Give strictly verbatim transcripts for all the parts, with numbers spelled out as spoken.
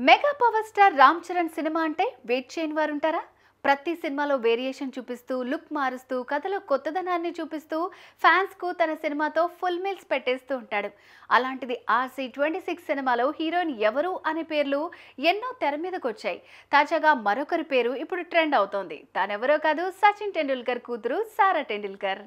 Mega power star Ram Charan cinema అంటే wait చేయని వారు ఉంటారా? ప్రతి సినిమాలో వేరియేషన్ చూపిస్తూ లుక్ మారుస్తూ కథలో కొత్తదనాన్ని చూపిస్తూ ఫ్యాన్స్ కు తన సినిమాతో ఫుల్ మీల్స్ పెట్టేస్తూ ఉంటాడు. అలాంటిది ఆర్సీ ట్వంటీ సిక్స్ సినిమాలో హీరోయిన్ ఎవరు అనే పేర్లు ఎన్నో తెర మీదకి వచ్చాయి. తాజాగా మరొకరి పేరు ఇప్పుడు ట్రెండ్ అవుతోంది. తానెవరో కాదు, సచిన్ టెండూల్కర్ కూతురు సారా టెండూల్కర్.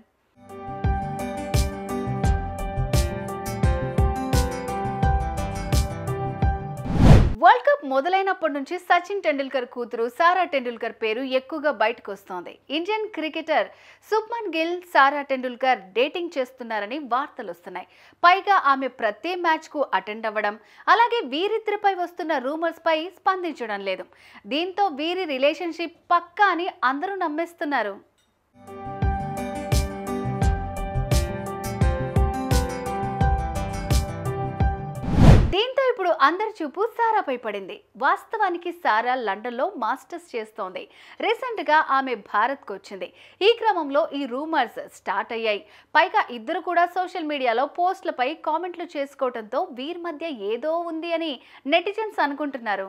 వరల్డ్ కప్ మొదలైనప్పటి నుంచి సచిన్ టెండూల్కర్ కూతురు సారా టెండూల్కర్ పేరు ఎక్కువగా బయటకు వస్తోంది. Indian cricketer Suman Gill Sara Tendulkar dating చేస్తున్నారని వార్తలు వస్తున్నాయి. పైగా ఆమె ప్రతి మ్యాచ్ కు అటెండ్ అవ్వడం, అలాగే వీరిద్దరిపై వస్తున్న రూమర్స్ పై స్పందించడం లేదు. దీంతో వీరి రిలేషన్షిప్ పక్కా అని అందరూ నమ్మేస్తున్నారు. దీంతో ఇప్పుడు అందరి చూపు సారాపై పడింది. వాస్తవానికి సారా లండన్లో మాస్టర్స్ చేస్తోంది. రీసెంట్గా ఆమె భారత్కు వచ్చింది. ఈ క్రమంలో ఈ రూమర్స్ స్టార్ట్ అయ్యాయి. పైగా ఇద్దరు కూడా సోషల్ మీడియాలో పోస్టులపై కామెంట్లు చేసుకోవడంతో వీరి మధ్య ఏదో ఉంది అని నెటిజన్స్ అనుకుంటున్నారు.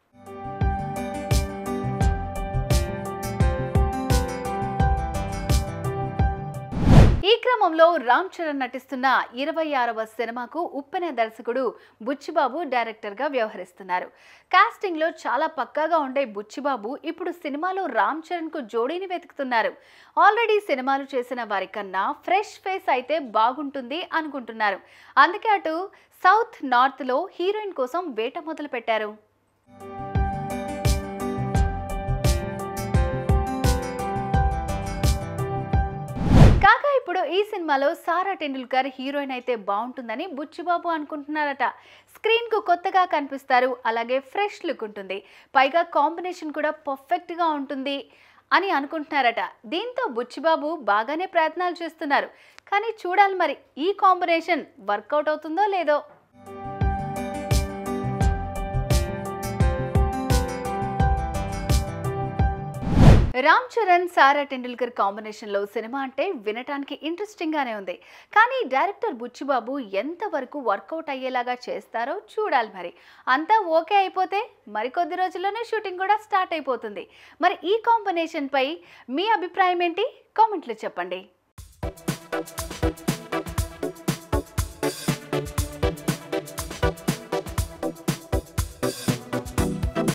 ఈ క్రమంలో రామ్ చరణ్ నటిస్తున్న ఇరవై ఆరవ సినిమాకు ఉప్పెన దర్శకుడు బుచ్చిబాబు డైరెక్టర్గా వ్యవహరిస్తున్నారు. కాస్టింగ్ లో చాలా పక్కాగా ఉండే బుచ్చిబాబు ఇప్పుడు సినిమాలో రామ్ చరణ్ కు జోడీని వెతుకుతున్నారు. ఆల్రెడీ సినిమాలు చేసిన వారి కన్నా ఫ్రెష్ ఫేస్ అయితే బాగుంటుంది అనుకుంటున్నారు. అందుకే అటు సౌత్ నార్త్ లో హీరోయిన్ కోసం వేట మొదలు పెట్టారు. కాగా ఇప్పుడు ఈ సినిమాలో సారా టెండూల్కర్ హీరోయిన్ అయితే బాగుంటుందని బుచ్చిబాబు అనుకుంటున్నారట. స్క్రీన్ కు కొత్తగా కనిపిస్తారు, అలాగే ఫ్రెష్ లుక్ ఉంటుంది, పైగా కాంబినేషన్ కూడా పర్ఫెక్ట్ గా ఉంటుంది అని అనుకుంటున్నారట. దీంతో బుచ్చిబాబు బాగానే ప్రయత్నాలు చేస్తున్నారు. కానీ చూడాలి మరి ఈ కాంబినేషన్ వర్కౌట్ అవుతుందో లేదో. రామ్ చరణ్ సారా టెండూల్కర్ కాంబినేషన్ లో సినిమా అంటే వినటానికి ఇంట్రెస్టింగ్ గానే ఉంది. కానీ డైరెక్టర్ బుచ్చిబాబు ఎంతవరకు వర్కౌట్ అయ్యేలాగా చేస్తారో చూడాలి మరి. అంతా ఓకే అయిపోతే మరికొద్ది రోజుల్లోనే షూటింగ్ కూడా స్టార్ట్ అయిపోతుంది. మరి ఈ కాంబినేషన్ పై మీ అభిప్రాయం ఏంటి? కామెంట్లో చెప్పండి.